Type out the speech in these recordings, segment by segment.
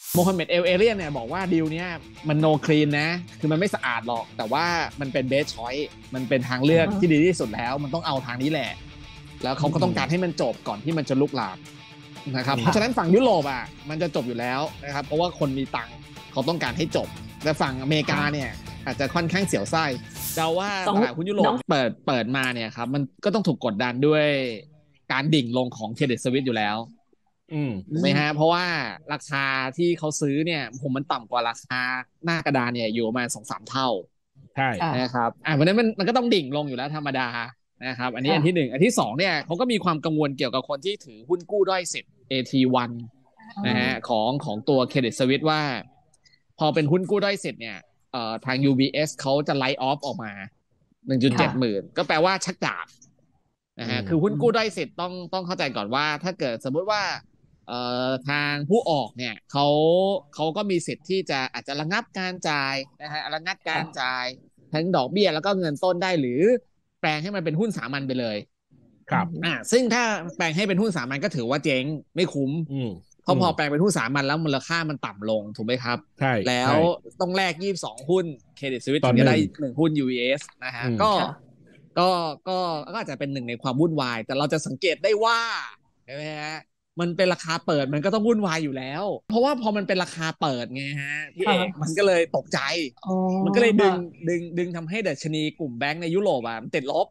โมฮัมเหม็ดเอลเอเรียนเนี่ยบอกว่าดีลเนี้ยมันโนคลีนนะคือมันไม่สะอาดหรอกแต่ว่ามันเป็นเบสชอยส์มันเป็นทางเลือกที่ดีที่สุดแล้วมันต้องเอาทางนี้แหละแล้วเขาก็ต้องการให้มันจบก่อนที่มันจะลุกลามนะครับเพราะฉะนั้นฝั่งยุโรปอ่ะมันจะจบอยู่แล้วนะครับเพราะว่าคนมีตังค์เขาต้องการให้จบแต่ฝั่งอเมริกาเนี่ยอาจจะค่อนข้างเสียวไส้เดาว่าตลาดหุ้นยุโรปเปิดมาเนี่ยครับมันก็ต้องถูกกดดันด้วยการดิ่งลงของเครดิตสวิสอยู่แล้วถูกไหมฮะเพราะว่าราคาที่เขาซื้อเนี่ยผมมันต่ำกว่าราคาหน้ากระดานเนี่ยอยู่ประมาณ2-3เท่าใช่นะครับวันนั้นมันก็ต้องดิ่งลงอยู่แล้วธรรมดานะครับอันนี้อันที่หนึ่งอันที่สองเนี่ยเขาก็มีความกังวลเกี่ยวกับคนที่ถือหุ้นกู้ด้อยสิทธิ์ AT1 นะฮะของตัวเครดิตสวิสว่าพอเป็นหุ้นกู้ด้อยสิทธิ์เนี่ยทาง UBS เขาจะไลท์ออฟออกมา 1.7 หมื่นก็แปลว่าชักดาบนะฮะคือหุ้นกู้ด้อยสิทธิ์ต้องเข้าใจก่อนว่าถ้าเกิดสมมุติว่าทางผู้ออกเนี่ยเขาก็มีสิทธิ์ที่จะอาจจะระงับการจ่ายนะฮะระงับการจ่ายทั้งดอกเบี้ยแล้วก็เงินต้นได้หรือแปลงให้มันเป็นหุ้นสามัญไปเลยครับซึ่งถ้าแปลงให้เป็นหุ้นสามัญก็ถือว่าเจ๊งไม่คุ้มเพราะพอแปลงเป็นหุ้นสามัญแล้วมูลค่ามันต่ำลงถูกไหมครับใช่แล้วต้องแลก22หุ้นเครดิตสวิสถึงจะได้1หุ้น UBS นะฮะก็อาจจะเป็นหนึ่งในความวุ่นวายแต่เราจะสังเกตได้ว่าใช่ไหมฮะมันเป็นราคาเปิดมันก็ต้องวุ่นวายอยู่แล้วเพราะว่าพอมันเป็นราคาเปิดไงฮะพี่เอกมันก็เลยตกใจมันก็เลยดึงทำให้ดัชนีกลุ่มแบงก์ในยุโรปอ่ะมันติดลบ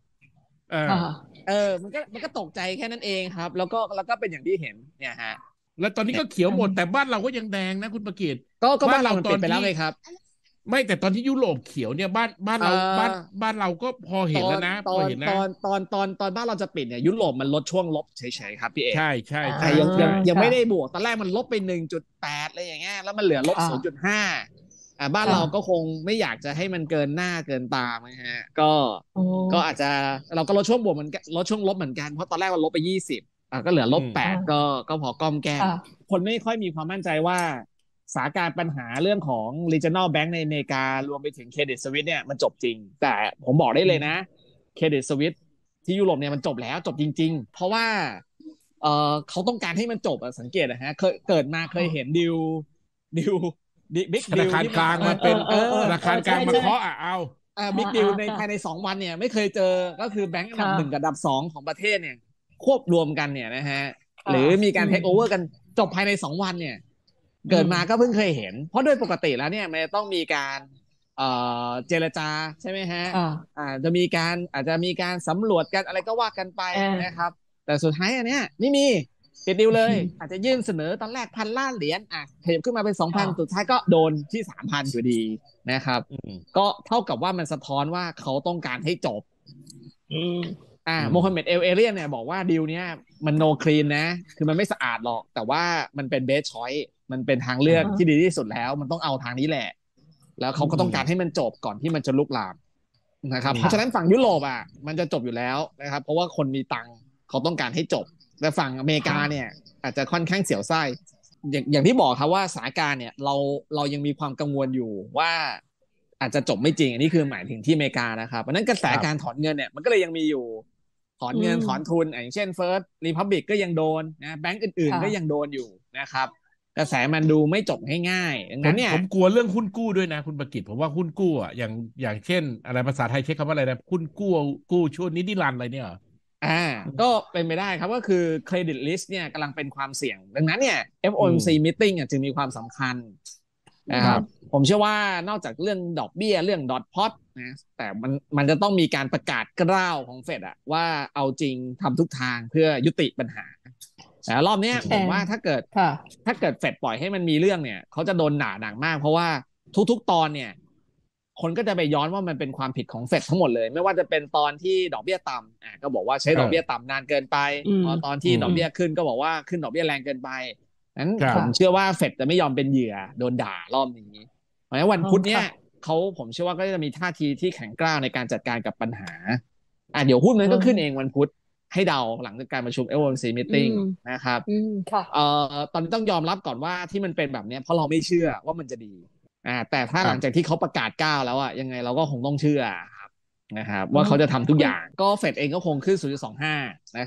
มันก็ตกใจแค่นั้นเองครับแล้วก็เป็นอย่างที่เห็นเนี่ยฮะแล้วตอนนี้ก็เขียวหมดแต่บ้านเราก็ยังแดงนะคุณประกิตก็บ้านเราตอนไปแล้วไงครับไม่แต่ตอนที่ยุโรปเขียวเนี่ยบ้านเราบ้านเราก็พอเห็นแล้วนะพอเห็นนะตอนบ้านเราจะปิดเนี่ยยุโรปมันลดช่วงลบเฉยๆครับพี่เอกใช่ยังไม่ได้บวกตอนแรกมันลบไป1.8อะไรอย่างเงี้ยแล้วมันเหลือลบ0.5บ้านเราก็คงไม่อยากจะให้มันเกินหน้าเกินตานะฮะก็อาจจะเราก็ลดช่วงบวกเหมือนกันลดช่วงลบเหมือนกันเพราะตอนแรกมันลบไป20ก็เหลือ-8ก็พอก้อมแก้มคนไม่ค่อยมีความมั่นใจว่าสถานการณ์ปัญหาเรื่องของ regional bank ในอเมริการวมไปถึงเครดิตสวิสเนี่ยมันจบจริงแต่ผมบอกได้เลยนะเครดิตสวิสที่ยุโรปเนี่ยมันจบแล้วจบจริงๆเพราะว่าเขาต้องการให้มันจบสังเกตนะฮะเคยเกิดมาเคยเห็นดิวบิ๊กธนาคารกลางมาเป็นธนาคารกลางมาเคาะเอาบิ๊กดิวในภายใน2 วันเนี่ยไม่เคยเจอก็คือแบงก์อันดับ1กับอันดับ2ของประเทศเนี่ยควบรวมกันเนี่ยนะฮะหรือมีการเทคโอเวอร์กันจบภายใน2 วันเนี่ยเกิดมาก็เพิ่งเคยเห็นเพราะโดยปกติแล้วเนี่ยมันต้องมีการเจรจาใช่ไหมฮะจะมีการอาจจะมีการสำรวจกันอะไรก็ว่ากันไปนะครับแต่สุดท้ายอันเนี้ยไม่มีปิดดิวเลยอาจจะยื่นเสนอตอนแรก1,000 ล้านเหรียญขยับขึ้นมาเป็น2,000สุดท้ายก็โดนที่3,000อยู่ดีนะครับก็เท่ากับว่ามันสะท้อนว่าเขาต้องการให้จบโมฮัมเหม็ดเอลเอเรียนเนี่ยบอกว่าดีลเนี้ยมันโนคลีนนะคือมันไม่สะอาดหรอกแต่ว่ามันเป็นเบสชอยส์มันเป็นทางเลือกที่ดีที่สุดแล้วมันต้องเอาทางนี้แหละแล้วเขาก็ต้องการให้มันจบก่อนที่มันจะลุกลามนะครับเพราะฉะนั้นฝั่งยุโรปมันจะจบอยู่แล้วนะครับเพราะว่าคนมีตังค์เขาต้องการให้จบแต่ฝั่งอเมริกาเนี่ยอาจจะค่อนข้างเสียวไส้อย่างที่บอกครับว่าสถานการณ์เนี่ยเรายังมีความกังวลอยู่ว่าอาจจะจบไม่จริงอันนี้คือหมายถึงที่อเมริกานะครับเพราะนั้นกระแสการถอนเงินเนี่ยมันก็เลยยังมีอยู่ถอนเงินถอนทุนอย่างเช่น First Republic ก็ยังโดนนะแบงก์อื่นๆก็ยังโดนอยู่นะครับกระแสมันดูไม่จบง่ายๆดังนั้นเนี่ยผมกลัวเรื่องหุ้นกู้ด้วยนะคุณประกิตผมว่าหุ้นกู้อย่างเช่นอะไรภาษาไทยใช้คำว่าอะไรนะหุ้นกู้ช่วงนิรันดร์อะไรเนี่ยก็เป็นไปได้ครับก็คือเครดิตลิสต์เนี่ยกำลังเป็นความเสี่ยงดังนั้นเนี่ย FOMC meeting จึงมีความสำคัญนะครับผมเชื่อว่านอกจากเรื่องดอกเบี้ยเรื่องดอทพอตนะแต่มันจะต้องมีการประกาศกล้าวของเฟดว่าเอาจริงทำทุกทางเพื่อยุติปัญหาแต่รอบนี้ผมว่าถ้าเกิดเฟดปล่อยให้มันมีเรื่องเนี่ยเขาจะโดนด่าหนักมากเพราะว่าทุกๆตอนเนี่ยคนก็จะไปย้อนว่ามันเป็นความผิดของเฟดทั้งหมดเลยไม่ว่าจะเป็นตอนที่ดอกเบี้ยต่ำก็บอกว่าใช้ดอกเบี้ยต่ำนานเกินไปตอนที่ดอกเบี้ยขึ้นก็บอกว่าขึ้นดอกเบี้ยแรงเกินไปนั้นผมเชื่อว่าเฟดจะไม่ยอมเป็นเหยื่อโดนด่ารอบนี้เพราะฉะนั้นวันพุธเนี้ยผมเชื่อว่าก็จะมีท่าทีที่แข็งกร้าวในการจัดการกับปัญหาเดี๋ยวหุ้นนั้นก็ขึ้นเองวันพุธให้เดาหลังจากการประชุม FOMC meeting นะครับตอนนี้ต้องยอมรับก่อนว่าที่มันเป็นแบบนี้เพราะเราไม่เชื่อว่ามันจะดีแต่ถ้าหลังจากที่เขาประกาศก้าวแล้วยังไงเราก็คงต้องเชื่อครับนะครับว่าเขาจะทำทุกอย่างก็เฟดเองก็คงขึ้น 0.25 นะครับ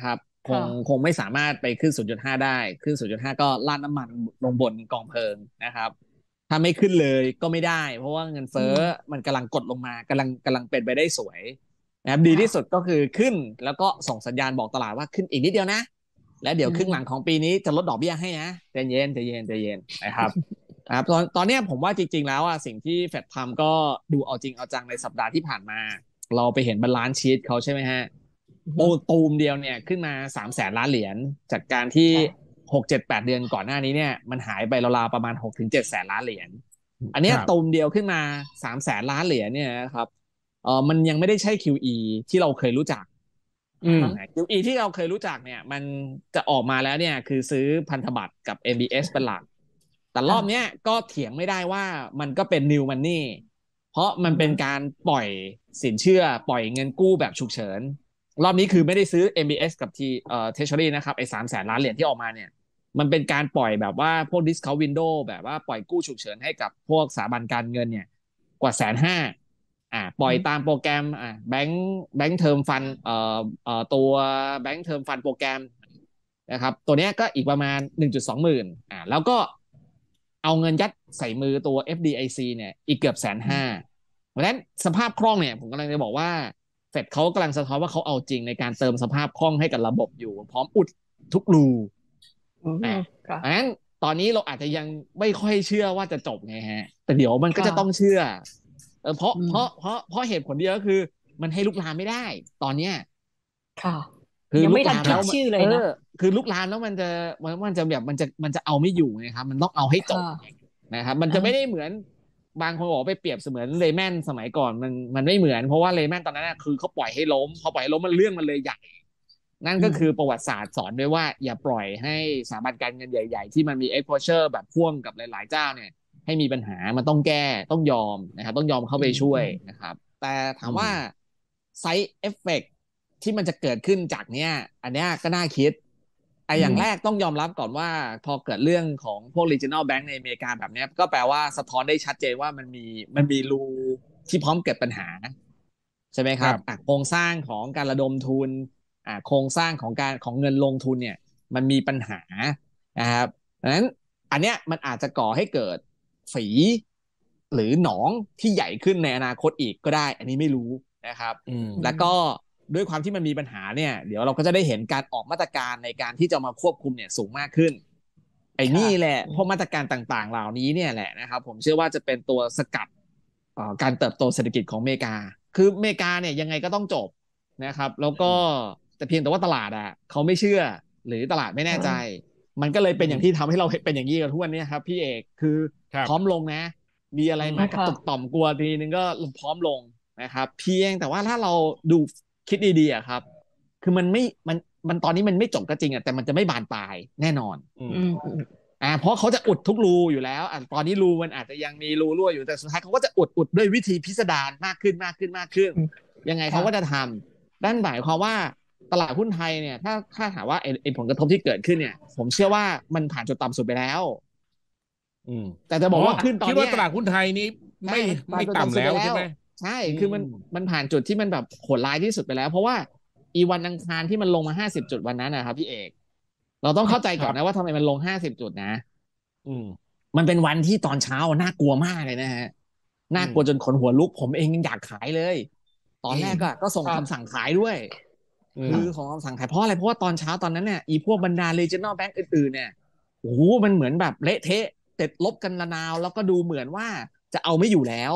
คงค่ะไม่สามารถไปขึ้น 0.5 ได้ขึ้น 0.5 ก็ราดน้ำมันลงบนกองเพลิงนะครับถ้าไม่ขึ้นเลยก็ไม่ได้เพราะว่าเงินอืเฟ้อมมันกำลังกดลงมากำลังเป็นไปได้สวยนะครับดีค่ะที่สุดก็คือขึ้นแล้วก็ส่งสัญญาณบอกตลาดว่าขึ้นอีกนิดเดียวนะแล้วเดี๋ยวครึ่งหลังของปีนี้จะลดดอกเบี้ยให้นะใจเย็นใจเย็นใจเย็นนะครับครับตอนนี้ผมว่าจริงๆแล้วอ่ะสิ่งที่เฟดทำก็ดูเอาจริงเอาจังในสัปดาห์ที่ผ่านมาเราไปเห็นบาลานซ์ชีทเขาใช่ไหมฮะ โอตูมเดียวเนี่ยขึ้นมา300,000,000,000 เหรียญจากการที่ค่ะ 6-7-8 เดือนก่อนหน้านี้เนี่ยมันหายไปราวๆประมาณ6-7 แสนล้านเหรียญอันคเนี้ยรับตูมเดียวขึ้นมา300,000,000,000 เหรียญเนี่ยนะครับมันยังไม่ได้ใช่ QE ที่เราเคยรู้จักอืม QE ที่เราเคยรู้จักเนี่ยมันจะออกมาแล้วเนี่ยคือซื้อพันธบัตรกับ MBS เป็นหลักแต่รอบเนี้ยก็เถียงไม่ได้ว่ามันก็เป็น new money เพราะมันเป็นการปล่อยสินเชื่อปล่อยเงินกู้แบบฉุกเฉินรอบนี้คือไม่ได้ซื้อ MBS กับทีTreasury นะครับไอ้300,000,000,000 เหรียญที่ออกมาเนี่ยมันเป็นการปล่อยแบบว่าพวก discount window แบบว่าปล่อยกู้ฉุกเฉินให้กับพวกสถาบันการเงินเนี่ยกว่า150,000ปล่อยตามโปรแกรมแบงค์เทอมฟันตัวแบงค์เทอมฟันโปรแกรมนะครับตัวนี้ก็อีกประมาณ1.2 หมื่นแล้วก็เอาเงินยัดใส่มือตัว FDIC เนี่ยอีกเกือบ150,000เพราะฉะนั้นสภาพคล่องเนี่ยผมกำลังจะบอกว่าเฟดเขากำลังสะท้อนว่าเขาเอาจริงในการเติมสภาพคล่องให้กับระบบอยู่พร้อมอุดทุกรูอืมอ่ะค่ะเพราะฉะนั้นตอนนี้เราอาจจะยังไม่ค่อยเชื่อว่าจะจบไงฮะแต่เดี๋ยวมันก็ค่ะจะต้องเชื่อเพราะอืมเพราะเพราะเพราะเหตุผลเดียวก็คือมันให้ลุกลามไม่ได้ตอนเนี้ยค่ะคือลุยังไม่ทันคิดกลามแล้วชื่อเลยนะคือลุกลามแล้วมันจะแบบมันจะเอาไม่อยู่ไงครับมันต้องเอาให้จบค่ะนะครับมันอ่าจะไม่ได้เหมือนบางคนบอกไปเปรียบเสมือนเลย์แมนสมัยก่อนมันไม่เหมือนเพราะว่าเลย์แมนตอนนั้นคือเขาปล่อยให้ล้มพอปล่อยให้ล้มมันเรื่องมันเลยใหญ่นั่นอืมก็คือประวัติศาสตร์สอนด้วยว่าอย่าปล่อยให้สถาบันการเงินใหญ่ๆที่มันมี exposure แบบพ่วงกับหลายๆเจ้าเนี่ยให้มีปัญหามันต้องแก้ต้องยอมนะครับต้องยอมเข้าไปช่วยนะครับแต่ถามว่าไซ d ์เอฟเฟกที่มันจะเกิดขึ้นจากเนี้ยอันเนี้ยก็น่าคิดอย่างแรกต้องยอมรับก่อนว่าพอเกิดเรื่องของพวก regional bank ในอเมริกาแบบนี้ก็แปลว่าสะท้อนได้ชัดเจนว่ามันมีรูที่พร้อมเกิดปัญหาใช่ไหมครับครับโครงสร้างของการระดมทุนโครงสร้างของเงินลงทุนเนี่ยมันมีปัญหานะครับดังนั้นอันเนี้ยมันอาจจะก่อให้เกิดฝีหรือหนองที่ใหญ่ขึ้นในอนาคตอีกก็ได้อันนี้ไม่รู้นะครับแล้วก็ด้วยความที่มันมีปัญหาเนี่ยเดี๋ยวเราก็จะได้เห็นการออกมาตรการในการที่จะมาควบคุมเนี่ยสูงมากขึ้นไอ้นี่แหละพวกมาตรการต่างๆเหล่านี้เนี่ยแหละนะครับผมเชื่อว่าจะเป็นตัวสกัดการเติบโตเศรษฐกิจของอเมริกาคืออเมริกาเนี่ยยังไงก็ต้องจบนะครับแล้วก็แต่เพียงแต่ว่าตลาดอ่ะเขาไม่เชื่อหรือตลาดไม่แน่ใจมันก็เลยเป็นอย่างที่ทำให้เราเป็นอย่างนี้กันทุกวันนี้ครับพี่เอกคือครับพร้อมลงนะมีอะไรมากระค่ะตุกต่อมกลัวทีนึงก็พร้อมลงนะครับเพียงแต่ว่าถ้าเราดูคิดดีๆครับคือมันไม่มันตอนนี้มันไม่จบก็จริงอ่ะแต่มันจะไม่บานปลายแน่นอนเพราะเขาจะอุดทุกรูอยู่แล้วตอนนี้รูมันอาจจะยังมีรูรั่วอยู่แต่สุดท้ายเขาก็จะอุดด้วยวิธีพิสดารมากขึ้นมากขึ้นมากขึ้นยังไงเขาก็จะทำนั่นหมายความว่าตลาดหุ้นไทยเนี่ยถ้าถามว่าไอ้ผลกระทบที่เกิดขึ้นเนี่ยผมเชื่อว่ามันผ่านจุดต่ำสุดไปแล้วแต่จะบอกว่าขึ้นตอนคิดว่าเนี้ยตลาดหุ้นไทยนี้ไม่ผ่านจุดต่ำต่ำสุดไปแล้วแล้วใช่ไหมใช่อืคือมมันผ่านจุดที่มันแบบโหดร้ายที่สุดไปแล้วเพราะว่าอีวันอังคารที่มันลงมา50 จุดวันนั้นนะครับพี่เอกเราต้องเข้าใจครับก่อนนะว่าทำไมมันลง50 จุดนะอืมมันเป็นวันที่ตอนเช้าน่ากลัวมากเลยนะฮะน่ากลัวจนขนหัวลุกผมเองยังอยากขายเลยตอนแรกก็ส่งคำสั่งขายด้วยคือของคำสั่งขายเพราะอะไรเพราะว่าตอนเช้าตอนนั้นเนี่ยอีพวกบรรดา regional bank อื่นๆเนี่ยโอ้โหมันเหมือนแบบเละเทะติดลบกันระนาวแล้วก็ดูเหมือนว่าจะเอาไม่อยู่แล้ว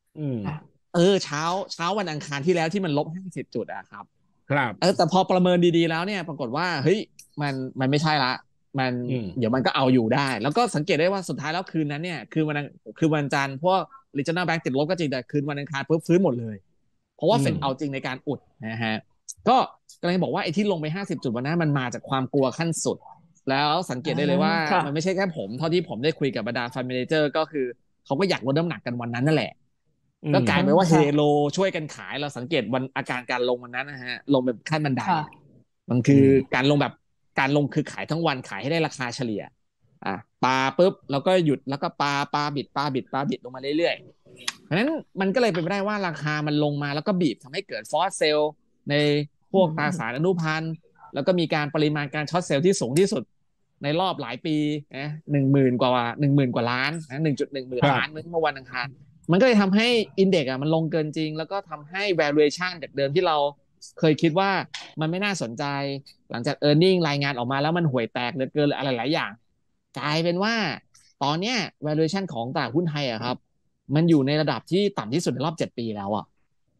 เช้าวันอังคารที่แล้วที่มันลบ50 จุดอะครับครับแต่พอประเมินดีๆแล้วเนี่ยปรากฏว่าเฮ้ยมันไม่ใช่ละมันเดี๋ยวมันก็เอาอยู่ได้แล้วก็สังเกตได้ว่าสุดท้ายแล้วคืนนั้นเนี่ยคือวันจันทร์พวก regional bank ติดลบก็จริงแต่คืนวันอังคารปุ๊บฟื้นหมดเลยเพราะว่าเฟดเอาจริงในการอุดนะฮะก็กำลังบอกว่าไอ้ที่ลงไป50 จุดวันนั้นมันมาจากความกลัวขั้นสุดแล้วสังเกตได้เลยว่ามันไม่ใช่แค่ผมเท่าที่ผมได้คุยกับบรรดาฟันเมเนเจอร์ก็คือเขาก็อยากลดน้ำหนักกันวันนั้นนั่นแหละ ก็กลายเป็นว่าเฮโลช่วยกันขายเราสังเกตวันอาการการลงวันนั้นนะฮะลงแบบขั้นบันไดมันคือการลงแบบการลงคือขายทั้งวันขายให้ได้ราคาเฉลี่ยปาปุ๊บแล้วก็หยุดแล้วก็ปาบิดลงมาเรื่อยๆเพราะนั้นมันก็เลยเป็นไปได้ว่าราคามันลงมาแล้วก็บีบทำให้เกิดฟอสเซลในพวกตราสารอนุพันธ์แล้วก็มีการปริมาณการช็อตเซลล์ที่สูงที่สุดในรอบหลายปีนะ10,000 กว่าล้านนะ1.1 หมื่นล้านเมื่อวันอังคารมันก็เลยทำให้อินเด็กซ์มันลงเกินจริงแล้วก็ทำให้ valuation จากเดิมที่เราเคยคิดว่ามันไม่น่าสนใจหลังจาก earning รายงานออกมาแล้วมันห่วยแตกเหลือเกินอะไรหลายอย่างกลายเป็นว่าตอนเนี้ย valuation ของตลาดหุ้นไทยอะครับมันอยู่ในระดับที่ต่ำที่สุดในรอบ7 ปีแล้วอะ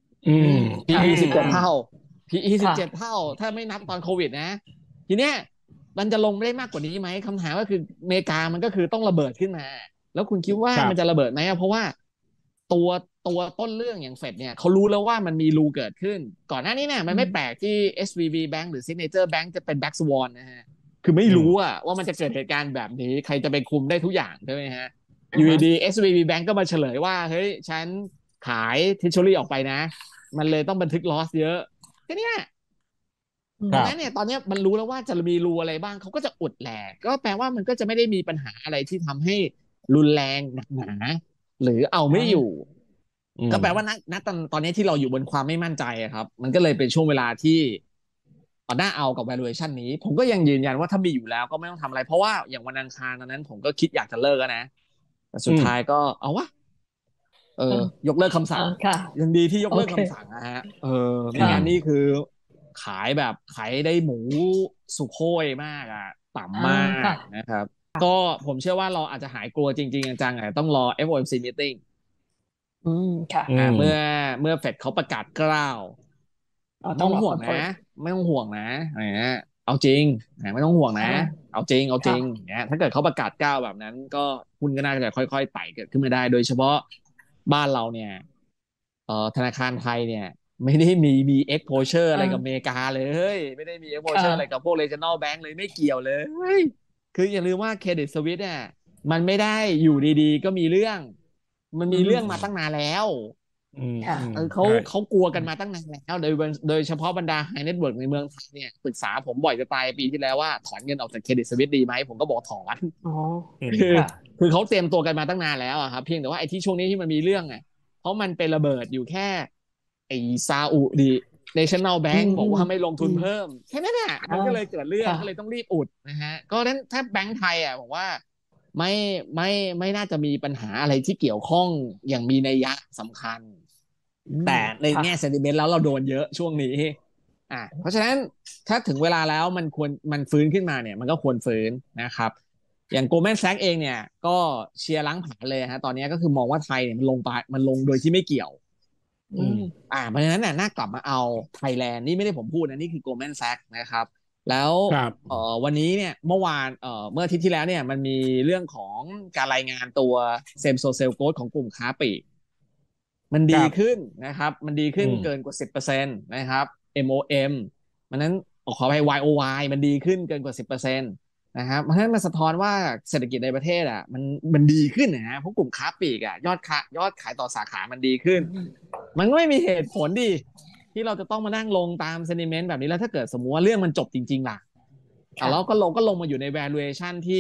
PE 17 เท่า PE 17 เท่าถ้าไม่นับตอนโควิดนะทีเนี้ยมันจะลงไม่ได้มากกว่านี้ไหมคำถามก็คืออเมริกามันก็คือต้องระเบิดขึ้นมาแล้วคุณคิดว่ามันจะระเบิดไหมเพราะว่าตัวตัวต้นเรื่องอย่างเฟดเนี่ยเขารู้แล้วว่ามันมีรูเกิดขึ้นก่อนหน้านี้เนี่ยมันไม่แปลกที่ SVB Bank หรือ Signature Bank จะเป็น Black Swan นะฮะคือไม่รู้ว่ามันจะเกิดเหตุการณ์แบบนี้ใครจะไปคุมได้ทุกอย่างใช่ไหมฮะอยู่ดี SVB Bank ก็มาเฉลยว่าเฮ้ยฉันขาย Treasury ออกไปนะมันเลยต้องบันทึก loss เยอะก็เนี่ยดังนั้นเนี่ยตอนนี้มันรู้แล้วว่าจะมีรูอะไรบ้างเขาก็จะอุดแหลกก็แปลว่ามันก็จะไม่ได้มีปัญหาอะไรที่ทำให้รุนแรงหนักหนาหรือเอาไม่อยู่ก็แปลว่าณตอนนี้ที่เราอยู่บนความไม่มั่นใจครับมันก็เลยเป็นช่วงเวลาที่ตอนหน้าเอากับ valuation นี้ผมก็ยังยืนยันว่าถ้ามีอยู่แล้วก็ไม่ต้องทำอะไรเพราะว่าอย่างวันอังคารตอนนั้นผมก็คิดอยากจะเลิกนะแต่สุดท้ายก็เอาวะยกเลิกคำสั่งยังดีที่ยกเลิกคำสั่งนะฮะไม่งั้นนี่คือขายได้หมูสุโค่ยมากอ่ะต่ำมากนะครับก็ผมเชื่อว่าเราอาจจะหายกลัวจริงๆจังๆต้องรอ FOMC meeting ค่ะเมื่อเฟดเขาประกาศกล้าวไม่ต้องห่วงนะไม่ต้องห่วงนะเอาจริงไม่ต้องห่วงนะเอาจริงเนี่ยถ้าเกิดเขาประกาศกล้าวแบบนั้นก็หุ้นก็น่าจะค่อยๆไต่เกิดขึ้นมาได้โดยเฉพาะบ้านเราเนี่ยธนาคารไทยเนี่ยไม่ได้มี exposure อะไรกับอเมริกาเลยไม่ได้มี exposure อะไรกับพวก regional bank เลยไม่เกี่ยวเลยคืออย่าลืมว่าเครดิตสวิสเนี่ยมันไม่ได้อยู่ดีๆก็มีเรื่องมันมีเรื่องมาตั้งนานแล้วเขากลัวกันมาตั้งนานแล้วโดยเฉพาะบรรดาไฮเน็ตเวิร์กในเมืองไทยเนี่ยปรึกษาผมบ่อยจะตายปีที่แล้วว่าถอนเงินออกจากเครดิตสวิสดีไหมผมก็บอกถอนคือเขาเตรียมตัวกันมาตั้งนานแล้วครับเพียงแต่ว่าไอ้ที่ช่วงนี้ที่มันมีเรื่องเพราะมันเป็นระเบิดอยู่แค่ไอ้ซาอุดิNational Bank บอกว่าไม่ลงทุนเพิ่มแค่นั้นแหละมันก็เลยเกิดเรื่องก็เลยต้องรีบอุดนะฮะก็นั้นถ้าแบงก์ไทยบอกว่าไม่น่าจะมีปัญหาอะไรที่เกี่ยวข้องอย่างมีนัยยะสำคัญแต่ในแง่เซนติเมนต์แล้วเราโดนเยอะช่วงนี้เพราะฉะนั้นถ้าถึงเวลาแล้วมันฟื้นขึ้นมาเนี่ยมันก็ควรฟื้นนะครับอย่างโกลแมนแซกเองเนี่ยก็เชียร์ล้างผลาญเลยฮะตอนนี้ก็คือมองว่าไทยเนี่ยมันลงโดยที่ไม่เกี่ยวเพราะฉะนั้นเนี่ยน่ากลับมาเอาไทยแลนด์นี่ไม่ได้ผมพูดนะนี่คือ Goldman Sachs นะครับแล้ววันนี้เนี่ยเมื่อวานเมื่ออาทิตย์ที่แล้วเนี่ยมันมีเรื่องของการรายงานตัวเซมโซเซลโกดของกลุ่มค้าปลีกมันดีขึ้นนะครับมันดีขึ้นเกินกว่า 10% นะครับ MOM มันนั้นขออภัย YOY มันดีขึ้นเกินกว่า 10%นะครับเพราะฉะนั้นมันสะท้อนว่าเศรษฐกิจในประเทศมันดีขึ้นนะฮะเพราะกลุ่มค้าปลีกยอดขายต่อสาขามันดีขึ้นมันก็ไม่มีเหตุผลดีที่เราจะต้องมานั่งลงตามเซนิเมนต์แบบนี้แล้วถ้าเกิดสมมุติว่าเรื่องมันจบจริงๆล่ะแล้วก็ลงมาอยู่ใน valuation ที่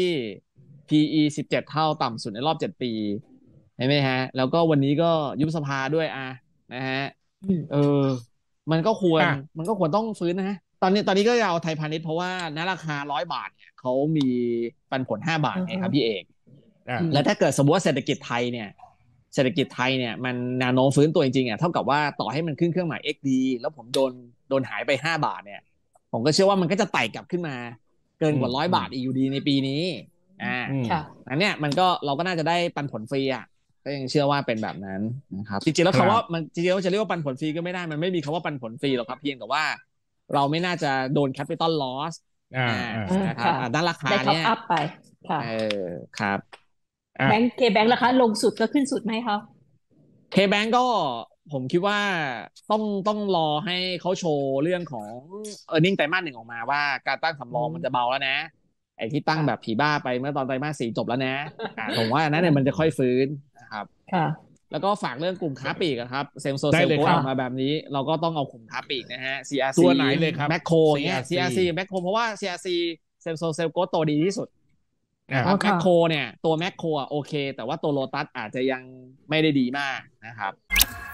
PE 17 เท่าต่ำสุดในรอบ7 ปีใช่ไหมฮะแล้วก็วันนี้ก็ยุบสภาด้วยนะฮะมันก็ควรต้องฟื้นนะตอนนี้ก็เอาไทยพาณิชย์เพราะว่าณราคา100 บาทเนี่ยเขามีปันผล5 บาทไงครับพี่เอกแล้วถ้าเกิดสมมติว่าเศรษฐกิจไทยเนี่ยมันแนวโน้มฟื้นตัวจริงๆเท่ากับว่าต่อให้มันขึ้นเครื่องหมาย XD แล้วผมโดนหายไป5 บาทเนี่ยผมก็เชื่อว่ามันก็จะไต่กลับขึ้นมาเกินกว่า100 บาทอีกอยู่ดีในปีนี้อันเนี้ยเราก็น่าจะได้ปันผลฟรีก็ยังเชื่อว่าเป็นแบบนั้นนะครับจริงๆแล้วจริงๆจะเรียกว่าปันผลฟรีก็ไม่ได้มันไม่มีคำว่าปันผลฟรีหรอกครับเพียงแต่ว่าเราไม่น่าจะโดน capital loss นะครับด้านราคาเนี่ยได้ top up ไปค่ะครับแบงค์เคแบงค์ราคาลงสุดก็ขึ้นสุดไหมครับเคแบงก์ก็ผมคิดว่าต้องรอให้เขาโชว์เรื่องของ earning ไตรมาส 1ออกมาว่าการตั้งสำรองมันจะเบาแล้วนะไอ้ที่ตั้งแบบผีบ้าไปเมื่อตอนไตรมาส 4จบแล้วนะผมว่านั้นเนี่ยมันจะค่อยฟื้นนะครับแล้วก็ฝากเรื่องกลุ่มค้าปลีกครับเซมโซเซลโกออกมาแบบนี้เราก็ต้องเอากลุ่มค้าปลีกนะฮะ CRC ตัวไหนเลยครับแมคโครเนี่ย CRC แมคโครเพราะว่า CRC เซมโซเซลโกโตดีที่สุดแมคโครเนี่ยตัวแมคโครโอเคแต่ว่าตัวโลตัสอาจจะยังไม่ได้ดีมากนะครับ